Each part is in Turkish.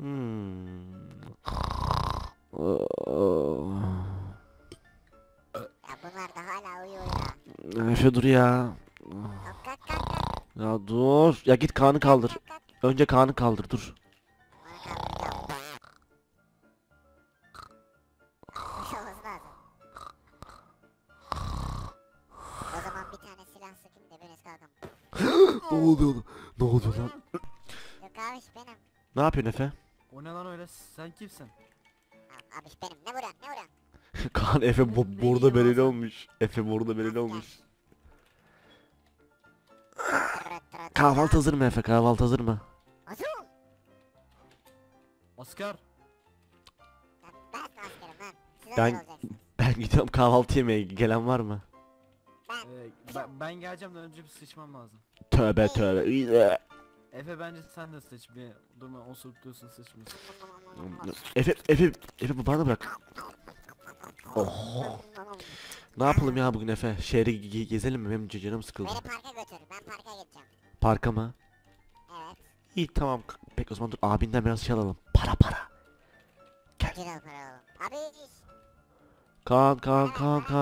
Ya bunlar da hala uyuyor ya. Efe dur ya. Kalk kalk kalk kalk. Ya dur. Ya git Kaan'ı Kalk kaldır. kalk kalk. Önce Kaan'ı kaldır dur. Onu kaldıracağım. Bir şey olması lazım. O zaman bir tane silah sıkayım da biriniz kalkalım. Ne oluyor lan? Ne oluyor lan? Yok abiş benim. Ne yapıyorsun Efe? O ne lan öyle? Sen kimsin? Abiş benim. Ne vuran ne vuran? Kaan Efe Ne burada diyeyim belirli lan? olmuş. Efe burada belirli olmuş. Tırıt tırıt. Kahvaltı hazır mı Efe? Kahvaltı hazır mı? Hazır ol. Asker. Ben askerim lan. Siz Ben- hazır olacaksınız. Ben gidiyorum kahvaltı yemeye. Gelen var mı? Ben geleceğim de önce bir sıçmam lazım. Tövbe tövbe. İyi. Efe bence sen de sıç bir. Durma osurup dursun sıçmıyorsun. Efe bu bana bırak. Oh. Ne yapalım ya bugün Efe? Şehri gezelim mi? Benim canım sıkıldı. Beni parka götür. Ben parka gideceğim. Parka mı? Evet. İyi tamam. Peki o zaman dur abinden biraz şey alalım. Para. Güzel para alalım. Abiş. Kaan. Abiş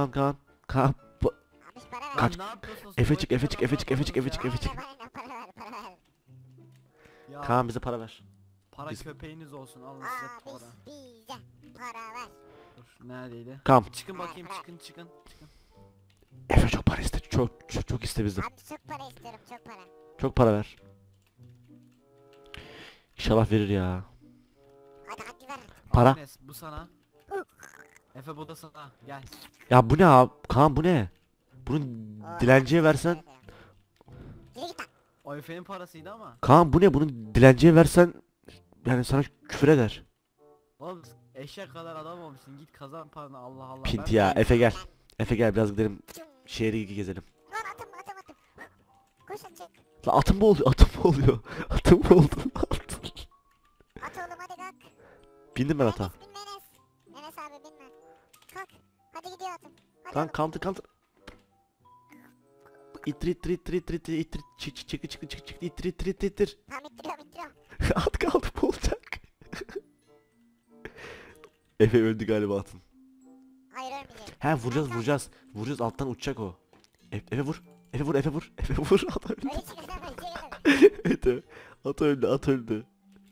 para ver. Kaç- Lan ne yapıyorsun? Efe çık, Tuvalete Efe çık, kadar Efe çık, Efe çık, Efe çık, ya. Efe çık. Para ver para ver. Ya, Kaan bize para ver. para biz- köpeğiniz olsun alın size para. Abiş bize para ver. Dur neredeydi? Kaan. Çıkın bakayım çıkın. Efe çok para iste. Çok iste bizden. Abi çok para istiyorum çok para. Çok para ver. İnşallah verir ya. Hadi ver. Para. Agnes, bu sana. Efe bu da sana. Gel. Ya bu ne abi? Kaan bu ne? Bunu Oo, dilenciye abi, versen. teşekkür ederim. Yürü git lan. O Efe'nin parasıydı ama. Kaan bu ne? Bunu dilenciye versen yani sana küfür eder. Oğlum eşek kadar adam olmuşsun. Git kazan paranı Allah Allah. Pinti Ben- ya. Efe gel. Efe gel biraz gidelim. Şehri gezelim. Lan atım. Koşun çık. La atım mı oluyor? Atım mı oluyor? Atım mı oldu? Atım. At oğlum hadi kalk. Bindim ben ata. Enes bin Enes. Enes abi binme. Kalk. Hadi gidiyor atım. Hadi Lan oğlum. kaldır. İttir. Çık. İttir. Tamam ittiriyorum. At kaldı bu olacak. Efe öldü galiba atın. Hayır ölmeyecek. He vuracağız. Vuracağız alttan uçacak o. Efe vur. Efe vur. At öldü. Öyle çıkarsan ölecek. Evet. At öldü.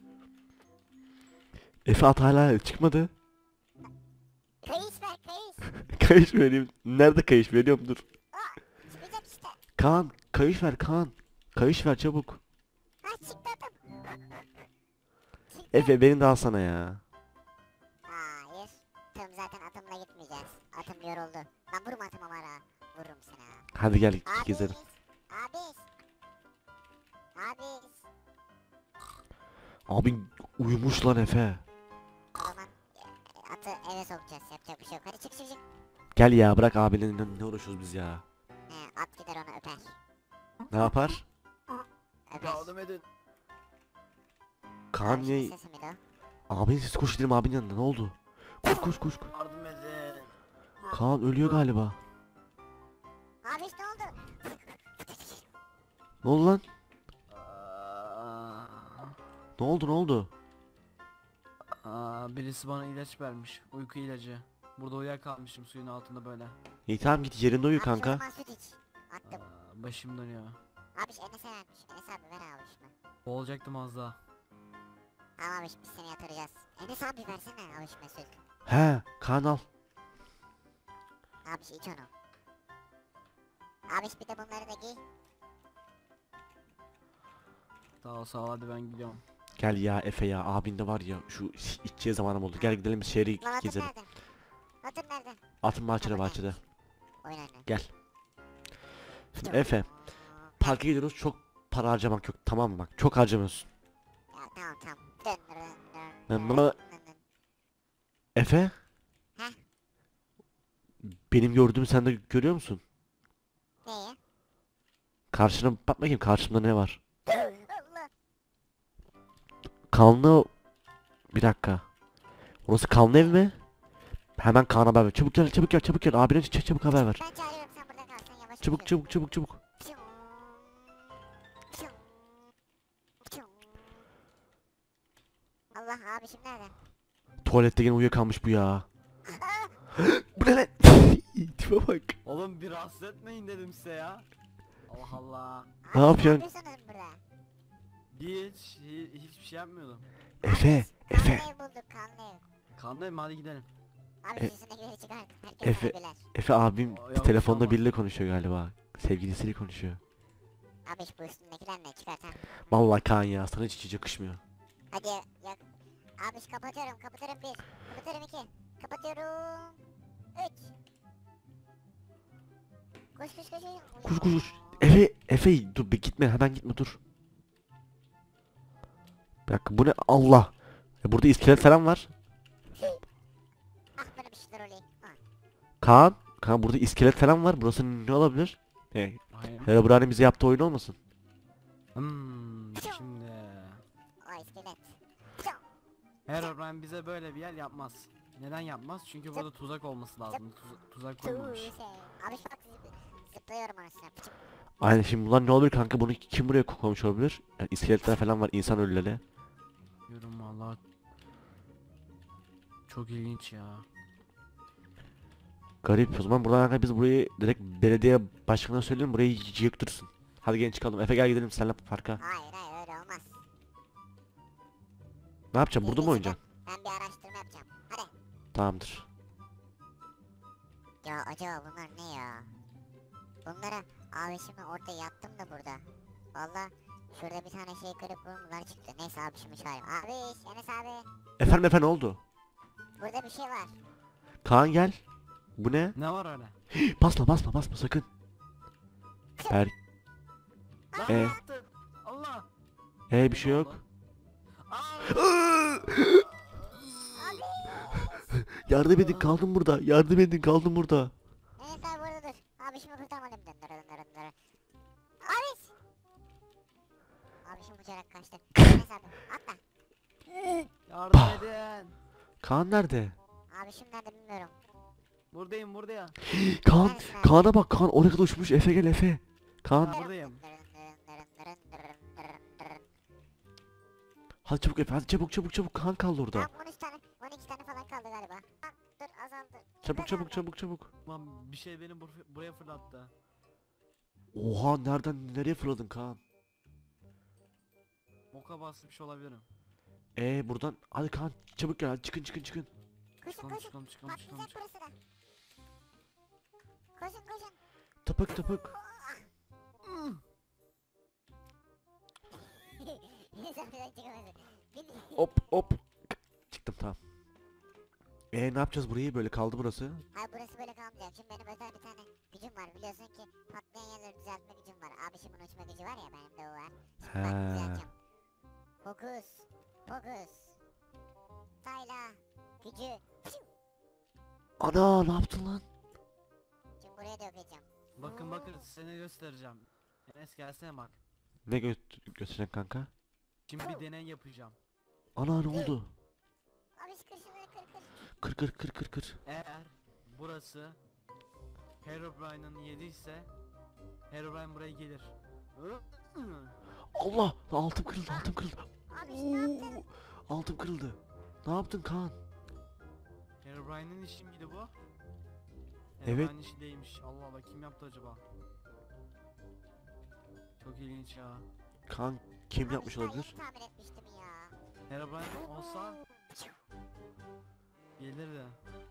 Efe at hala çıkmadı. Kayış ver kayış. Kayış vereyim. Nerede kayış veriyorum dur. Çıkacak işte. Kaan kayış ver Kaan. Kayış ver çabuk. Ha çıktı atım. Çıktı. Efe beni de alsana ya. Hayır. Tım zaten atımla gitmeyeceğiz. Atım yoruldu. Lan vurma atıma var ha. Vururum seni ha. Hadi gel Abiş. gezelim. Abiş. Abiş. Abi uyumuş lan Efe. O zaman atı eve sokacağız. Yapacak bir şey yok. Hadi çık. Gel ya bırak abinin ne uğraşıyoruz biz ya. At gider onu öper. Ne yapar? Öper. Yardım edin. Kaan Abişin niye? sesi miydi o? Abinin sesi koş gidelim abinin yanına ne oldu? Koş. Yardım edin. Kaan ölüyor galiba. Abiş ne oldu? Ne oldu lan? Aa, Ne oldu? birisi bana ilaç vermiş. Uyku ilacı. Burada uyuyakalmışım suyun altında böyle. İyi tamam git yerinde uyu Abiş o kanka. zaman süt iç. Attım. Başım dönüyor. Abiş Enes'e vermiş. Enes abi ver abi şunu. Boğulacaktım az daha. Tamam abiş biz seni yatıracağız. Enes abi versene abiş Mesut. He Kaan al. Abiş iç onu. Abiş bir de bunları da giy. Sağ ol hadi ben gidiyorum. Gel ya Efe ya abinde var ya şu içeceği zamanım oldu. Gel gidelim şehri Lan atın gezelim. nerede? Atın nerede? Atın bahçede. Oyun oyna. Gel. Şimdi Efe parka gidiyoruz çok para harcamak yok tamam mı bak çok harcamıyorsun. Ya tamam. Dön. Ama- Efe? Heh. Benim gördüğümü sen de görüyor musun? Neyi? Karşına bak bakayım karşımda ne var? Allah. Kanlı... Bir dakika. Orası kanlı ev mi? Hemen Kaan'a haber ver. Çabuk gel. Abine çabuk haber ver. Ben çağırıyorum sen burada kal. Sen yavaş Çabuk. Piyon. Piyon. Piyon. Allah abişim nerede? Tuvalette gene uyuyakalmış bu ya. Bu ne lan? Tipe bak. Oğlum bir rahatsız etmeyin dedim size ya. Allah Allah. Ne Abi, yapıyorsun? yapıyorsunuz burada? Hiçbir şey yapmıyordum. Efe, Efe. Kanlı ev bulduk, kanlı ev. Kanlayım hadi gidelim. Abi E- sesini çıkart. Herkes Efe- sana bilir. Efe abim Yok, bir şey telefonda olmaz. biriyle konuşuyor galiba. Sevgilisiyle konuşuyor. Abi bu üstündekiler ne, çıkart ha. Vallahi Kaan ya sana hiç yakışmıyor. Hadi yak. Abi kapatıyorum, kapatıyorum bir. Kapatıyorum iki. Kapatıyorum. Üç. Koş koş koş. Koş koş koş. Efe dur bir gitme hemen gitme dur. Bir dakika bu ne Allah. Burada iskelet falan var. Ah bana bir şeyler oluyor. Ah. Kaan burada iskelet falan var. Burası ne olabilir? Hayır. Herobrine bize yaptığı oyun olmasın? Şimdi. O iskelet. Herobrine bize böyle bir yer yapmaz. Neden yapmaz? Çünkü burada tuzak olması lazım. Tuzak koymamış. Abi şu bak zıplıyorum orasına. Pıçık. Aynen şimdi bunlar ne olabilir kanka bunu kim buraya koymuş olabilir? Yani iskeletler falan var insan ölüleri. Yorum valla. Çok ilginç ya. Garip o zaman buradan kanka biz burayı direkt belediye başkanına söyleyelim burayı yıktırsın. Hadi gelin çıkalım Efe gel gidelim seninle parka. Hayır hayır öyle olmaz. Ne yapacaksın burada mı Birisi oynayacaksın? Ben bir araştırma yapacağım. Hadi. Tamamdır. Ya acaba bunlar ne ya? Bunlara abi şimdi orada yattım da burada. Valla şurada bir tane şey kırıp bunlar çıktı. Neyse abi şimdi çağırayım. Abi Enes abi. Efendim ne oldu? Burada bir şey var. Kaan gel. Bu ne? Ne var öyle? Basma sakın. Er Lan Ee? ne yaptın? Allah. bir şey Ne yok. oldu? Aa! Abi. Yardım edin kaldım burada. Yardım edin kaldım burada. Enes abi burada dur. Abi şimdi kurtarmalıyım. Döndür. Abi. Abi şimdi uçarak kaçtı. Enes abi atla. Yardım Bah. edin. Kaan nerede? Abi şimdi nerede bilmiyorum. Buradayım burada. Kaan, Kaan'a bak Kaan oraya kadar uçmuş Efe gel Efe. Kaan Buradayım. hadi çabuk Efe hadi çabuk Kaan kaldı orada. Tamam 13 tane 12 tane falan kaldı galiba. Ha, dur azaldı. Çabuk. Lan bir şey beni buraya fırlattı. Oha nereye fırladın Kaan? Boka basmış olabilirim. Buradan hadi Kaan çabuk gel hadi çıkın. Koşun Çıkalım koşun. çıkalım çıkalım çıkalım. Patlayacak burası da. Koşun. Tapık. Sen birden çıkamadın. Hop. Çıktım tamam. Ne yapacağız burayı böyle kaldı burası. Hayır burası böyle kalmayacak. Şimdi benim özel bir tane gücüm var. Biliyorsun ki patlayan yerleri düzeltme gücüm var. Abi şimdi uçma gücü var ya benim de o var. Şimdi ben He. düzelteceğim. Fokus. Sayla. Gücü. Piu. Ana ne yaptın lan? Şimdi buraya dökeceğim. Bakın seni göstereceğim. Enes gelsene bak. Ne götüreceksin kanka? Şimdi bir deney yapacağım. Ana ne oldu? Abi kır şunları kır. Eğer burası Herobrine'ın yeri ise Herobrine buraya gelir. Allah altım kırıldı. Abi ne yaptın? Altım kırıldı. Ne yaptın Kaan? Herobrine'in işi miydi bu? Evet. Herobrine'in işi değilmiş. Allah Allah kim yaptı acaba? Çok ilginç ya. Kaan kim Abi yapmış daha olabilir? yeni tamir etmiştim ya. Herobrine olsa gelirdi.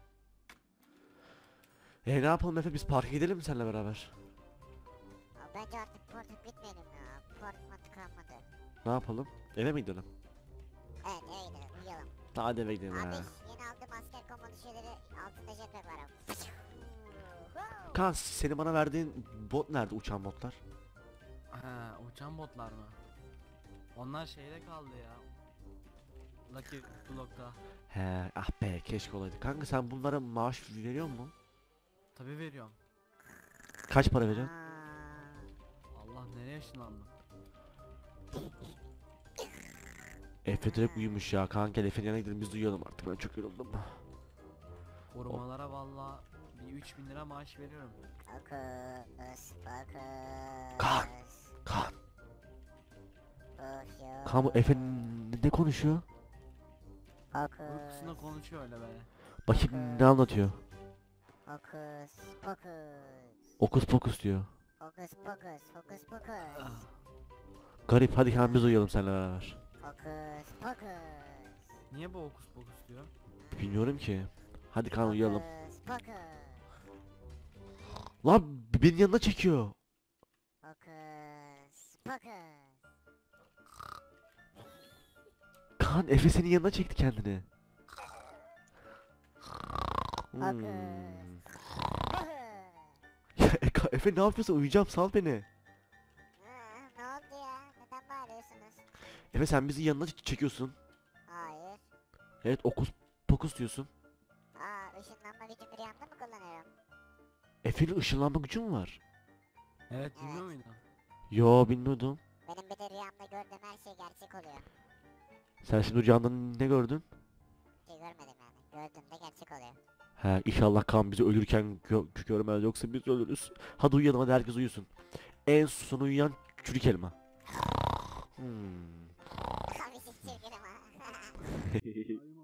Ne yapalım Efe biz parka gidelim mi seninle beraber? Abi bence artık portak bitmeyelim ya. Portak tıkanmadı. Ne yapalım? Eve mi gidelim? Evet eve gidelim uyuyalım. Hadi eve gidelim Abi ha. yeni aldığım asker komando şeyleri altında jetpack var abi. Kaan senin bana verdiğin bot nerede uçan botlar? Ha, uçan botlar mı? Onlar şeyde kaldı ya. Lucky Block'ta. He ah be keşke olaydı. Kanka sen bunlara maaş veriyor musun? Tabi veriyorum. Kaç para veriyorsun? Allah nereye ışınlandı? Efe direkt uyumuş ya. Kaan gel Efe'nin yanına gidelim biz de uyuyalım artık ben çok yoruldum. Korumalara valla bir 3000 lira maaş veriyorum. Fokus. Kaan. Kaan. Of ya. Kaan bu Efe ne konuşuyor? Uykusunda Fokus. konuşuyor öyle böyle. Bakayım ne anlatıyor. Fokus. Fokus. Okus pokus diyor. Fokus fokus. Fokus fokus. Ah, Garip, hadi hemen biz uyuyalım seninle beraber. Fokus fokus. niye bu okus pokus diyor? Bilmiyorum ki. Hadi Kaan uyuyalım. Fokus fokus. Lan beni yanına çekiyor. Fokus fokus. Kaan Efe senin yanına çekti kendini. Hmm. Fokus. Ya Efe ne yapıyorsun? Uyuyacağım, sal beni. Ne oldu ya? Neden bağırıyorsunuz? Efe sen bizi yanına çekiyorsun. Hayır. Evet, okus pokus diyorsun. Işınlanma gücümü rüyamda mı kullanıyorum? Efe'nin ışınlanma gücü mü var? Evet, bilmiyor Evet. muydun? Yo, bilmiyordum. Benim bir de rüyamda gördüğüm her şey gerçek oluyor. Sen şimdi rüyanda ne gördün? Bir şey görmedim yani. Gördüğümde gerçek oluyor. He, inşallah Kaan bizi ölürken görmez, yoksa biz ölürüz. Hadi uyuyalım, hadi herkes uyusun. En son uyuyan çürük elma. Hmm. Abi siz çirkinim ha. Ay,